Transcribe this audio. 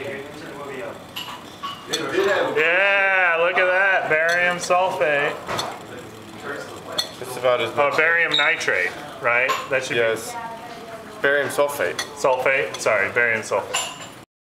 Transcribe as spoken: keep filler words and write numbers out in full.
Yeah, look at that. Barium sulfate. It's about as much. Oh, barium nitrate, right? That should yes. be. Barium sulfate. Sulfate? Sorry, barium sulfate.